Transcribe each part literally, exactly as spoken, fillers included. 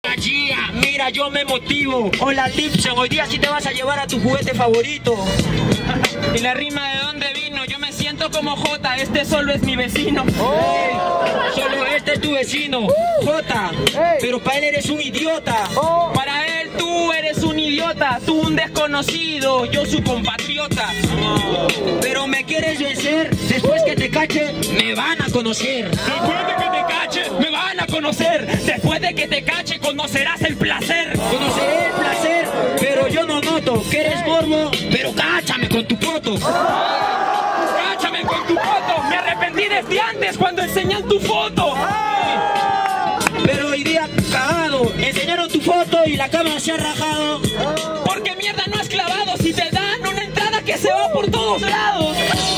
Gia, mira, yo me motivo. Hola, Lipson, hoy día sí te vas a llevar a tu juguete favorito. ¿Y la rima de dónde vino? Yo me siento como Jota, este solo es mi vecino. Oh, solo este es tu vecino, Jota, pero para él eres un idiota. Para él tú eres un idiota, tú un desconocido, yo su compatriota. Pero me quieres vencer, después que te cache, me van a conocer. Después de que te cache, me van a conocer. Después de que te cache, conocerás el placer. Conoceré el placer, pero yo no noto que eres morbo, pero cáchame con tu foto. Cáchame con tu foto, me arrepentí desde antes cuando enseñan tu foto. Pero hoy día cagado, enseñaron tu foto y la cámara se ha rajado. Porque mierda no has clavado, si te dan una entrada que se va por todos lados.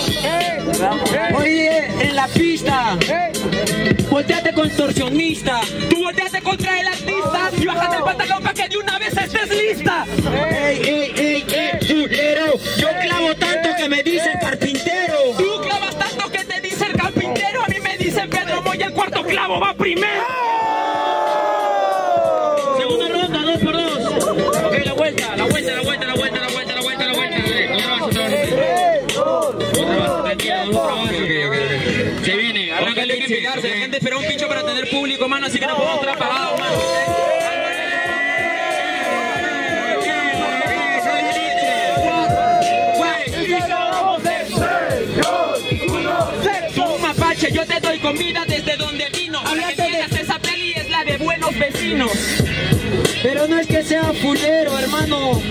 Oye, en la pista, volteate contorsionista. Tú volteate contra el artista y bájate el pantalón para que de una vez estés lista. Ey, ey, ey, ey, chulero, yo clavo tanto que me dicen carpintero. Tú clavas tanto que te dice el carpintero, a mí me dicen Pedro Moya, el cuarto clavo va primero. Segunda ronda, dos por dos. Ok, la vuelta, la vuelta, la vuelta, la vuelta, la vuelta, la vuelta, la vuelta. Otra base, otra base. Otra base, tranquila, otra base. Se viene, arranca el que pegarse. La gente espera un pincho para tener público, mano, así que no podemos estar apagados, mano. Tú, mapache, yo te doy comida desde donde vino. Para que entiendas, esa peli es la de Buenos Vecinos. Pero no es que sea fulero, hermano.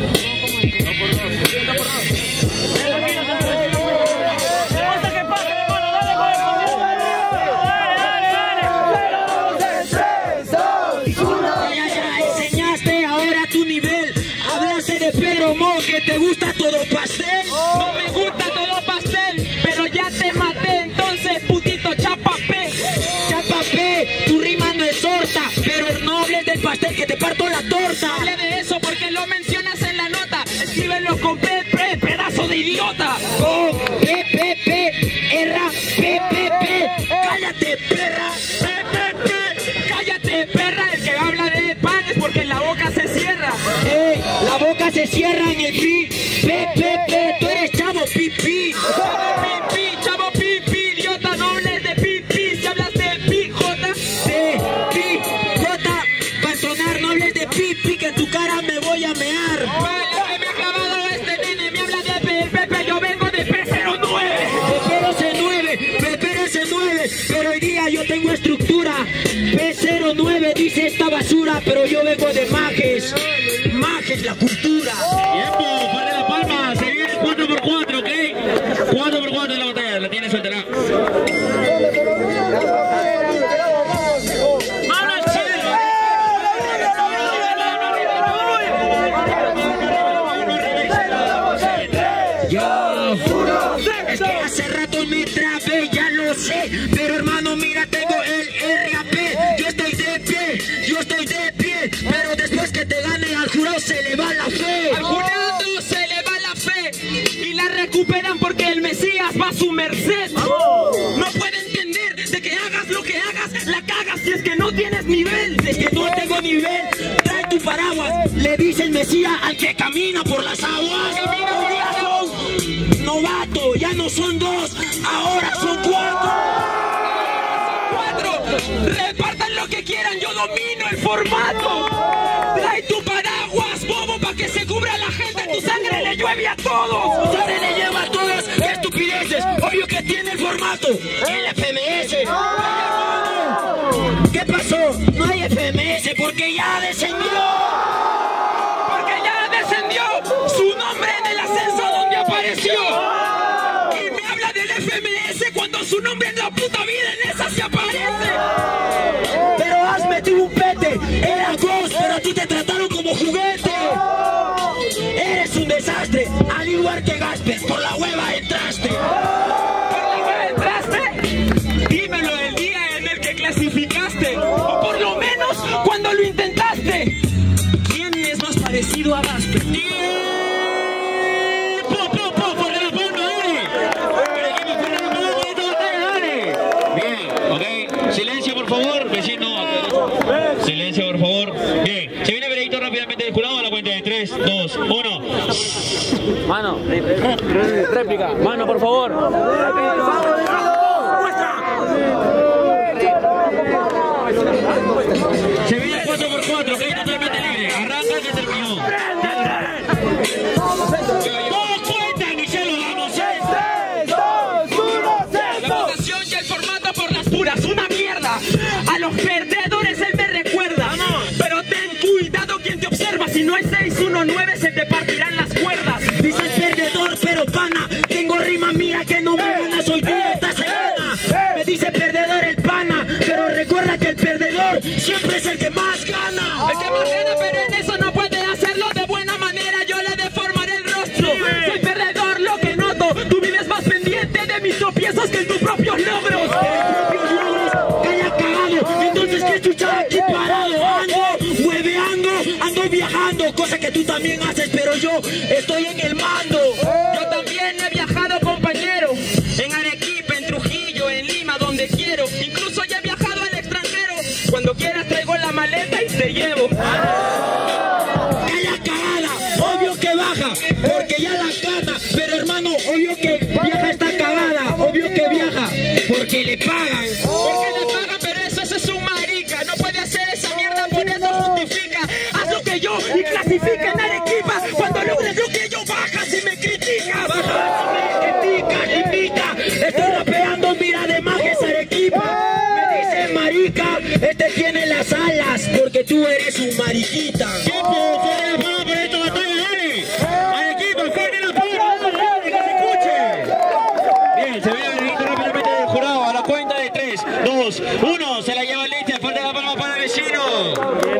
Pero mo, que te gusta todo pastel. No me gusta todo pastel, pero ya te maté, entonces putito chapapé. Chapapé, tu rima no es horta, pero no hables del pastel que te parto la torta. Hable de eso porque lo mencionas en la nota. Escríbelo con P, P, pedazo de idiota. Con P, P, P, R, P, P, P. Cállate, perra. P, P, P, cállate, perra. El que habla de pan es porque la boca se cierra. Ey, la boca se cierra en el pi. P, P, P, tú eres chavo pipí. Chavo pipí, chavo pipí, idiota, no hables de pipí. Si hablas de pi, jota. De pi, jota. Para sonar no hables de pipi, que en tu cara me voy a mear. Vaya que me ha clavado este nene, me habla de P, P, P, yo vengo de P cero nueve. P cero nueve, P cero nueve, pero hoy día yo tengo estructura. P cero nueve dice esta basura, pero yo vengo de Majes. Majes la cultura. Tiempo, para la palma, se viene cuatro por cuatro, ¿ok? cuatro por cuatro en la botella, la tiene suelta. ¡Mano al cielo! Yo, es que hace rato me trabé, ya lo sé. Pero hermano, mira, tengo el R A P. Yo estoy de pie, yo estoy de pie. Pero después que te gane al jurado se le va la fe. Al jurado se le va la fe y la recuperan porque el Mesías va a su merced. No puede entender de que hagas lo que hagas, la cagas si es que no tienes nivel. Es que no tengo nivel, trae tu paraguas. Le dice el Mesías al que camina por las aguas. Camina por las aguas. Novato, ya no son dos, ahora son cuatro. Cuatro, repartan lo que quieran, yo domino el formato. Trae tu paraguas, bobo, pa' que se cubra la gente. Tu sangre le llueve a todos. Tu sangre le lleva a todos, qué estupideces. Obvio que tiene el formato, el F M S. ¿Qué pasó? No hay F M S porque ya descendió. Porque ya descendió su nombre en el ascenso donde apareció. Y me habla del F M S cuando su nombre en la puta vida en esa se aparece. Pero has metido un pete, era Ghost, pero a ti te trataron como juguete. Eres un desastre, al igual que Gasper, por la hueva entraste. ¿Por la hueva entraste? Dímelo el día en el que clasificaste, o por lo menos cuando lo intentaste. ¿Quién es más parecido a Gasper? Bien, ok. Silencio, por favor, vecino. Silencio, por favor. Bien. Mano, réplica. Mano, por favor. Se viene cuatro por cuatro, que es totalmente libre. Arranca que terminó. Todos cuentan y se lo damos. tres, dos, uno, La votación y el formato por las puras, una mierda. A los perdedores él me recuerda. Pero ten cuidado quien te observa. Si no es seis uno nueve se te partirán las cuerdas. Dices perdedor, pero pana, tengo rima, mira que no me gana, soy tú esta semana. Me dice perdedor el pana, pero recuerda que el perdedor siempre es el que más gana. El que más gana, pero en eso no puede hacerlo de buena manera. Yo le deformaré el rostro. Soy perdedor, lo que noto. Tú vives más pendiente de mis tropiezos que en tus propios logros. Propios logros, que haya cagado, entonces que chucha aquí parado. Ando hueveando, ando viajando, cosa que tú también haces, pero yo estoy en el mando. Yo también he viajado, compañero. En Arequipa, en Trujillo, en Lima, donde quiero. Incluso ya he viajado al extranjero. Cuando quieras traigo la maleta y te llevo. Calla cagada, obvio que baja, porque ya la gana, pero hermano, obvio que viaja esta cagada, obvio que viaja, porque le pagan. Porque le pagan, pero eso, eso es un marica. No puede hacer esa mierda, por eso justifica. Haz lo que yo y clasifica en Arequipa. Cuando logres lo que yo bajas y me criticas. Baja, me critica, invita, estoy rapeando, mira de más que es Arequipa. Me dice marica, este tiene las alas, porque tú eres un mariquita. Tiempo, fuera la palma por esta batalla, dale. Al equipo, fuerte la palma, dale, que se escuche. Bien, se ve el veredicto rápidamente del jurado a la cuenta de tres, dos, uno. Se la lleva Alicia, fuerte la palma para el vecino.